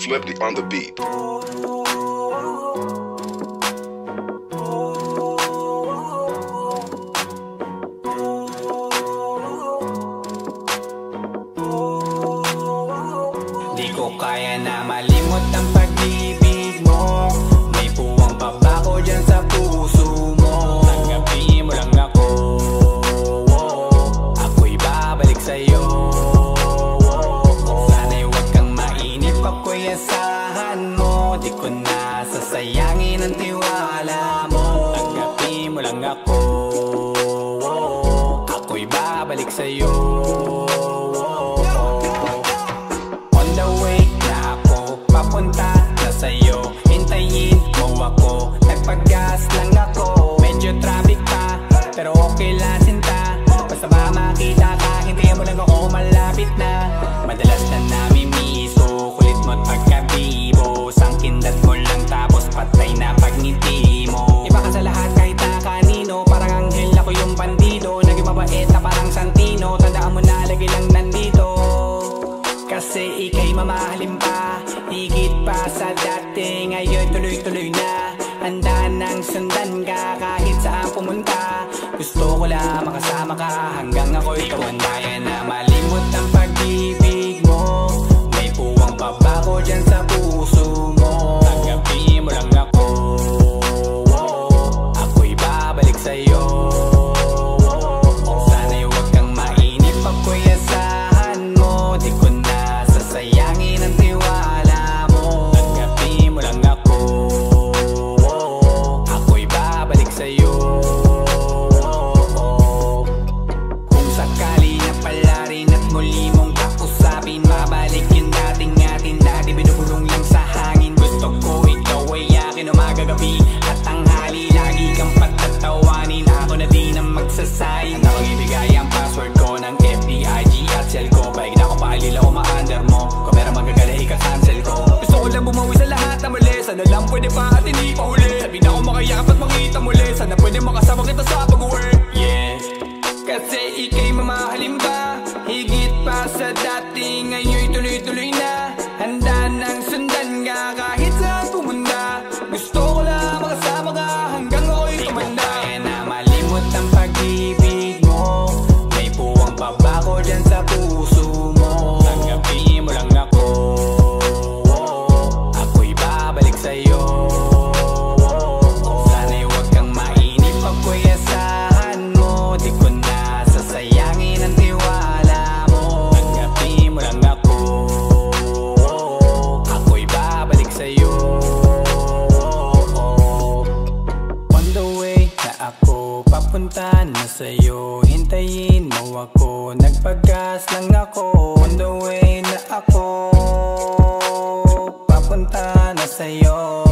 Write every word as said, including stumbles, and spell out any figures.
Flipped on the beat. Di ko kaya na malimot ang pag-ibig mo. May puwang pabako dyan sa puso mo. Tanggapin mo lang ako, ako'y babalik sa'yo. Sana'y huwag kang mainip, ako'y asahan mo. Di ko na sasayangin ang tiwala mo. Tanggapin mo lang ako, ako'y babalik sa'yo. Papunta na sa'yo, hintayin mo ako. Nagpag-gas lang ako, medyo traffic pa, pero okay lang sinta. Basta ba makita ka, hintayin mo lang ako, malapit na. Madalas na namimiso, kulit mo't pagkabibo. Sangkindat mo lang tapos patay na pagngiti mo. Iba ka sa lahat kahit na kanino, parang anghel ako yung bandido. Naging mabait na parang Santino, tandaan mo na lagi lang nandito. Kasi ika'y mamahalin pa, higit pa sa dati. Ngayon tuloy-tuloy na, handa nang sundan ka kahit saan pumunta. Gusto ko lang makasama ka hanggang ako'y tumanda. Kaya na malimot ang pag-ibig mo. May puwang pabako dyan sa puso mo. Tanggapin mo lang ako, ako'y babalik sa'yo. Sana'y huwag kang mainip, ako'y asahan mo. Di ko na sasayangin ang tiwala mo. Tanggapin mo lang ako, ako'y babalik sa'yo. Kung sakali na pala rin at muli mong kausapin, babalik yung dating natin na di binubulong lang sa hangin. Gusto ko ikaw ay akin umaga-gabi at tanghali, lagi kang patatawanin. Ako na din ang magsasayin na mag-ibigay ang password ko ng F B I G at cell ko. Paig na ako paalila o ma-under mo, kung meron magagala ika-cancel ko. Gusto ko lang bumawi sa lahat na mali, sana lang pwede pa at hindi pa huli. Sabi na ako makayakap at makita muli, sana pwede makasama kita sa pag-uwi. Yeah, kasi ika'y mamahalin ba, higit pa sa dati. Ngayon'y tuloy-tuloy na, handa nang sundan ka kahit saan pumunta. Gusto ko lang makasama ka hanggang ako'y tumanda. Kaya na malimot ang pag-ibig mo. May puwang pabako dyan sa puso mo. Tanggapin mo lang ako, ako'y babalik sa'yo. Sana'y huwag kang mainip, ako'y asahan mo. Di ko na sasayangin ang tiwala mo. Tanggapin mo lang ako, ako'y babalik sa'yo. On the way na ako, papunta na sa'yo, hintayin mo ako. Nagpag-gas lang ako. On the way na ako, papunta na sa'yo.